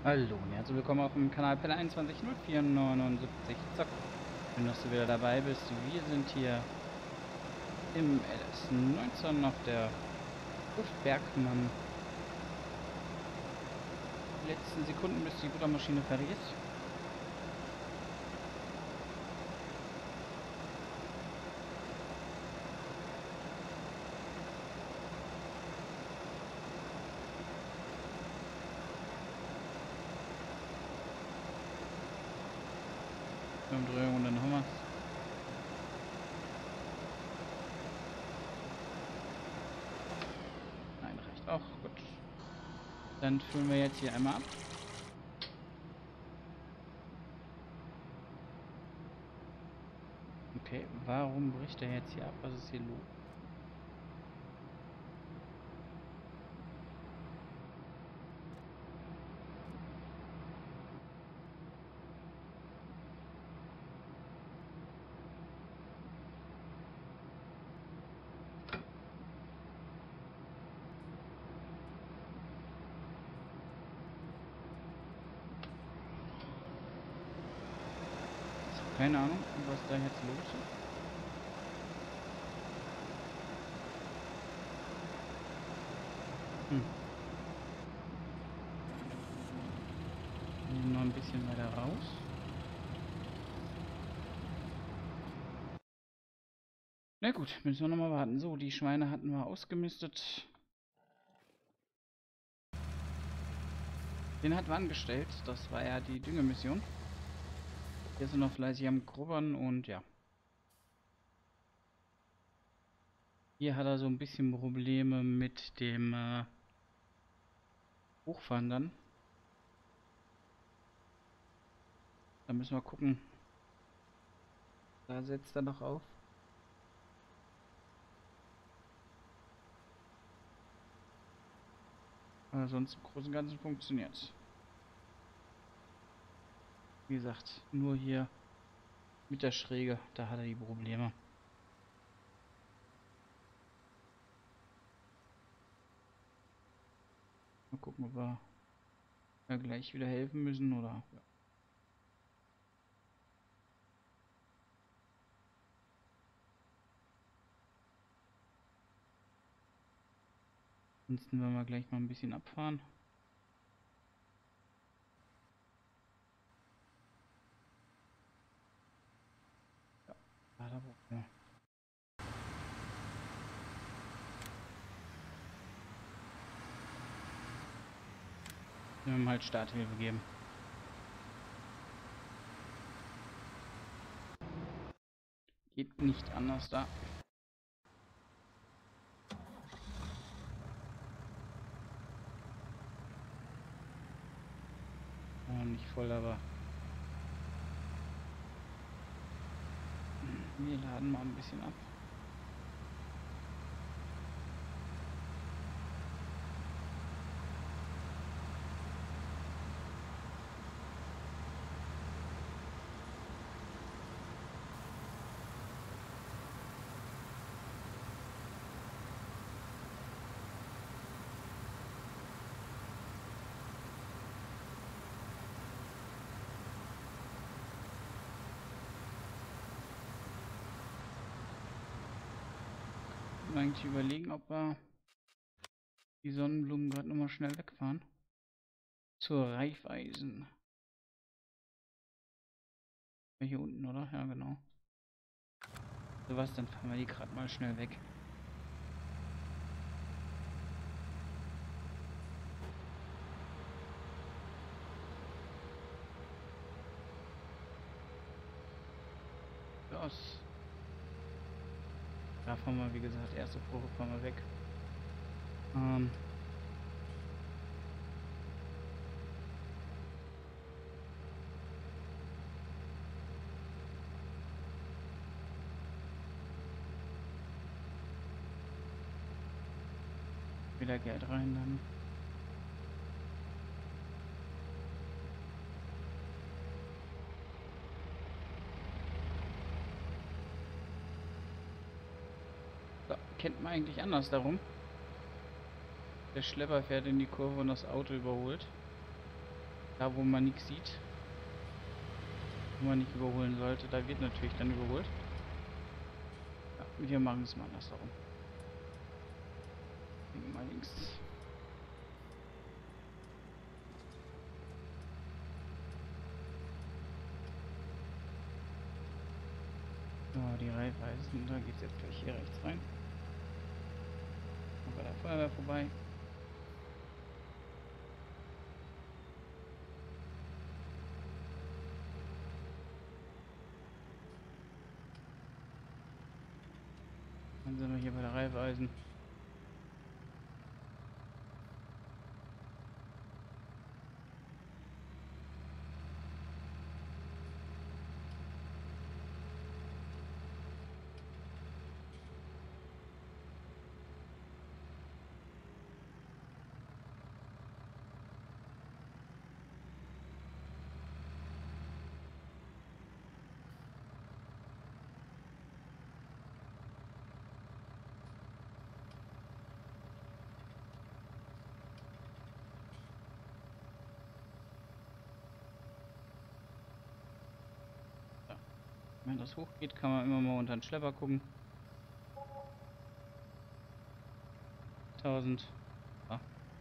Hallo und herzlich willkommen auf dem Kanal Pelle 210479. Zock. Schön, dass du wieder dabei bist. Wir sind hier im LS19 auf der Hofbergmann. Die letzten Sekunden, bis die Buttermaschine fertig ist. Umdrehung und dann haben wir es. Nein, reicht auch. Gut. Dann füllen wir jetzt hier einmal ab. Okay, warum bricht er jetzt hier ab? Was ist hier los? Ich habe keine Ahnung, was da jetzt los ist. Hm. Noch ein bisschen weiter raus. Na gut, müssen wir nochmal warten. So, die Schweine hatten wir ausgemistet. Den hatten wir angestellt. Das war ja die Düngemission. Hier sind noch fleißig am Grubbern und ja. Hier hat er so ein bisschen Probleme mit dem Hochfahren dann. Da müssen wir gucken. Da setzt er noch auf. Aber sonst im Großen und Ganzen funktioniert es. Wie gesagt, nur hier mit der Schräge, da hat er die Probleme. Mal gucken, ob wir da gleich wieder helfen müssen oder ja. Ansonsten werden wir gleich mal ein bisschen abfahren. Ja, da hat er Probleme. Wir haben halt Starthilfe geben. Geht nicht anders da. Nicht voll, aber wir laden mal ein bisschen ab. Eigentlich überlegen, ob wir die Sonnenblumen gerade nochmal schnell wegfahren. Zur Reifeisen. Hier unten, oder? Ja, genau. So was, dann fahren wir die gerade mal schnell weg. Los. Da fahren wir, wie gesagt, erste Probe fahren wir weg. Wieder Geld rein dann. So, kennt man eigentlich anders darum. Der Schlepper fährt in die Kurve und das Auto überholt. Da wo man nichts sieht, wo man nicht überholen sollte, da wird natürlich dann überholt. Ja, wir machen es mal andersherum. Mal links. So, die Reifeisen, da geht es jetzt gleich hier rechts rein. Und bei der Feuerwehr vorbei. Dann sind wir hier bei der Reifeisen. Wenn das hochgeht, kann man immer mal unter den Schlepper gucken. 1000. Ah.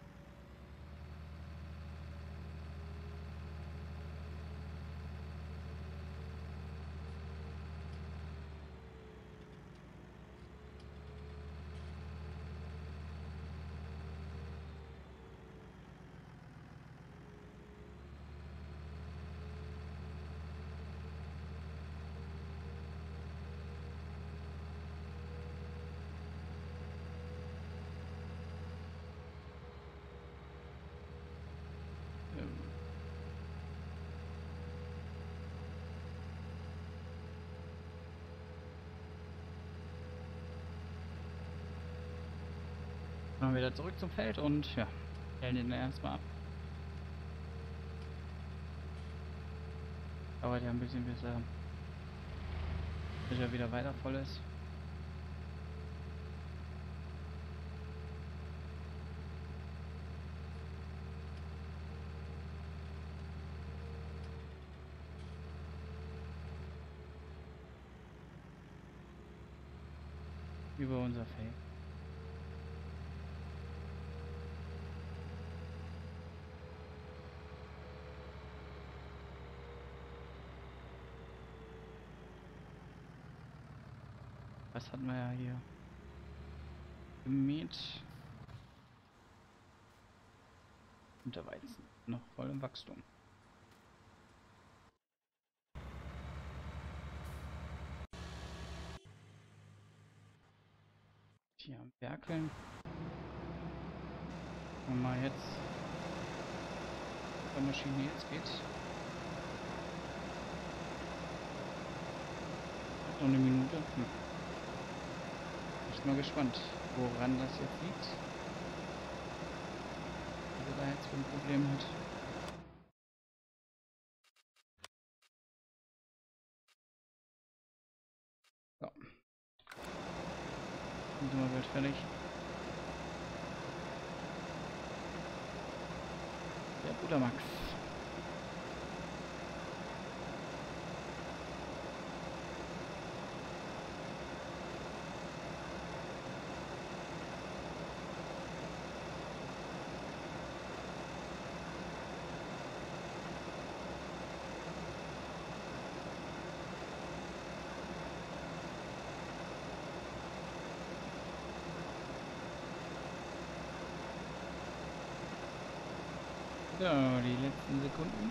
Dann wieder zurück zum Feld und ja, stellen den erstmal ab. Dauert ja ein bisschen, bis er wieder weiter voll ist. Über unser Feld. Was hatten wir ja hier gemäht? Und der Weizen noch voll im Wachstum. Hier am Werkeln. Und mal jetzt der Maschine jetzt geht's. Noch eine Minute. Ich bin mal gespannt, woran das jetzt liegt. Was er da jetzt für ein Problem hat. So. Dann sind wir bald fertig. Der Bruder Max. So, die letzten Sekunden.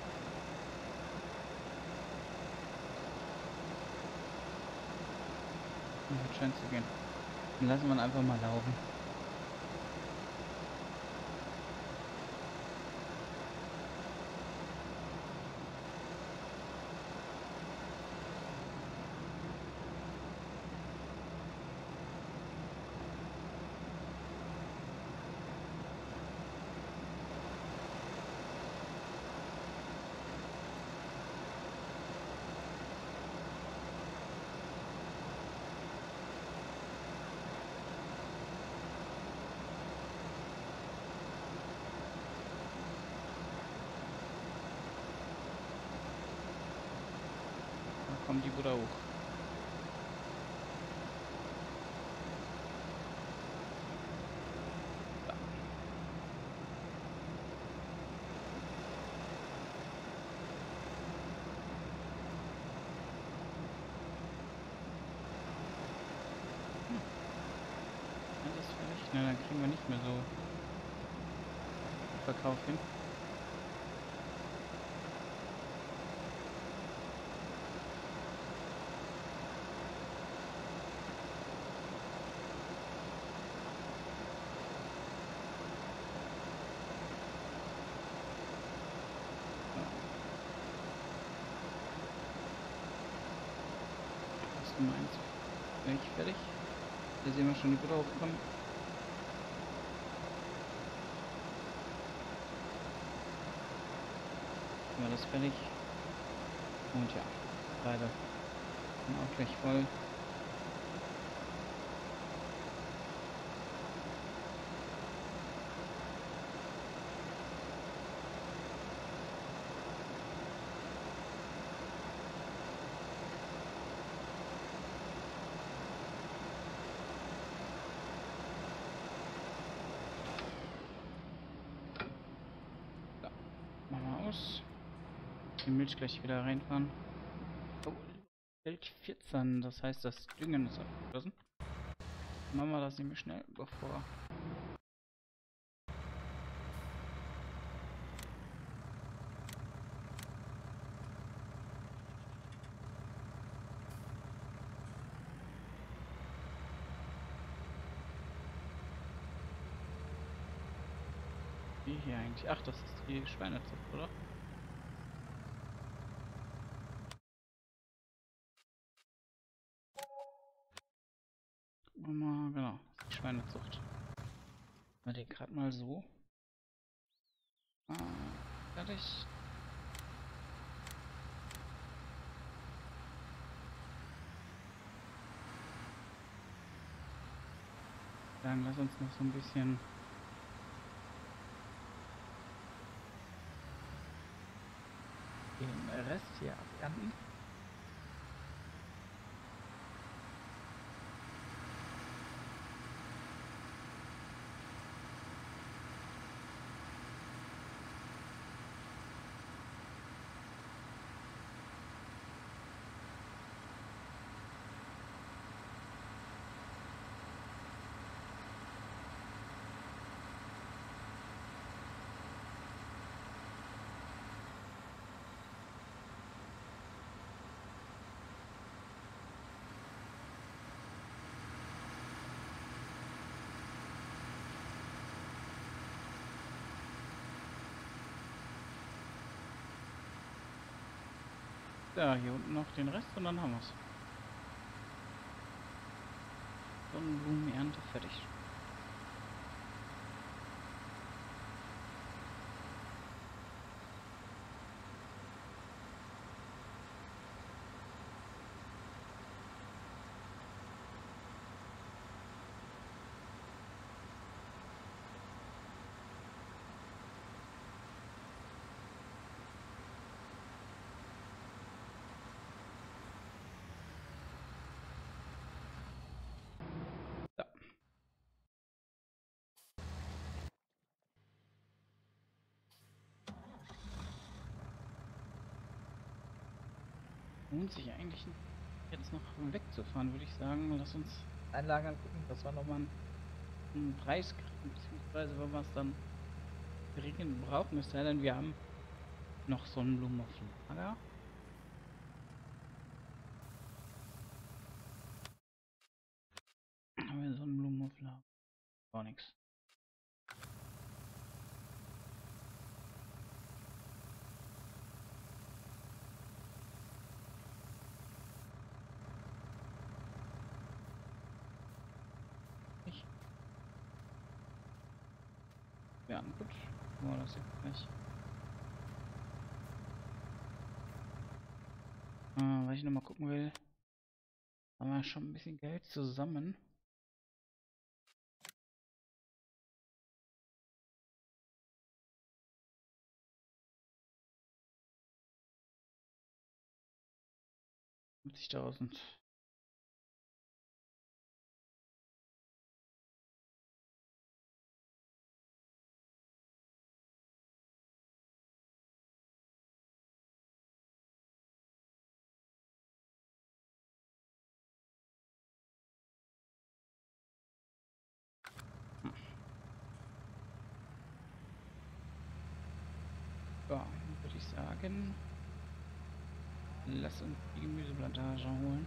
Das scheint zu gehen. Dann lassen wir ihn einfach mal laufen. kommt die Butter hoch. Alles fertig. Na, dann kriegen wir nicht mehr so Verkauf hin. Nummer 1 gleich fertig. Hier sehen wir schon die Butter hochkommen. War das fertig. Und ja, beide sind auch gleich voll. Machen wir aus. Die Milch gleich wieder reinfahren. Oh, Feld 14, das heißt, das Düngen ist abgeschlossen. Machen wir das nämlich schnell, bevor. Wie hier eigentlich? Ach, das ist die Schweinezucht, oder? Mal, genau, das ist die Schweinezucht. Mal den gerade mal so. Fertig. Dann lass uns noch so ein bisschen den Rest hier abernten. Ja, hier unten noch den Rest und dann haben wir es. Sonnenblumenernte fertig. Ja. Lohnt sich eigentlich jetzt noch wegzufahren, würde ich sagen. Lass uns einlagern, gucken, dass wir nochmal einen Preis kriegen, beziehungsweise wenn wir es dann dringend brauchen, es sei denn, wir haben noch Sonnenblumen auf Lager. Haben wir Sonnenblumen auf Lager? Gar nichts. Ich. Ja, gut. Oh, das jetzt gleich. Weil ich nochmal gucken will, haben wir schon ein bisschen Geld zusammen. 50.000. Ja, würde ich sagen, lass uns die Gemüseplantage holen.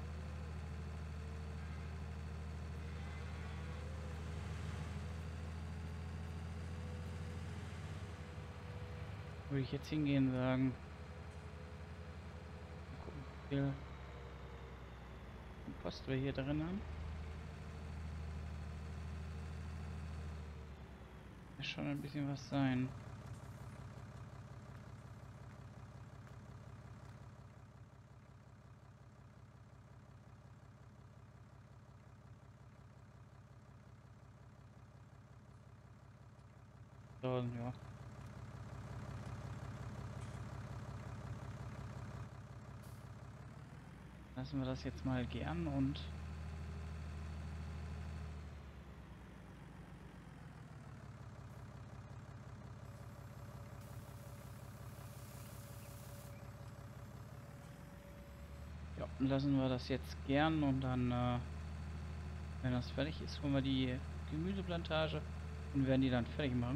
Würde ich jetzt hingehen sagen. Mal gucken, wie viel Kompost wir hier drin haben. Wird schon ein bisschen was sein. So, ja. Lassen wir das jetzt mal gern und ja, lassen wir das jetzt gern und dann, wenn das fertig ist, holen wir die Gemüseplantage und werden die dann fertig machen.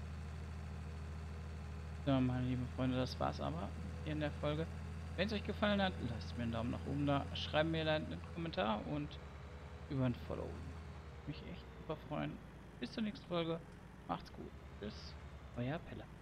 So, meine lieben Freunde, das war's aber hier in der Folge. Wenn es euch gefallen hat, lasst mir einen Daumen nach oben da, schreibt mir einen Kommentar und über ein Follow. Mich echt super freuen. Bis zur nächsten Folge. Macht's gut. Tschüss. Euer Pelle.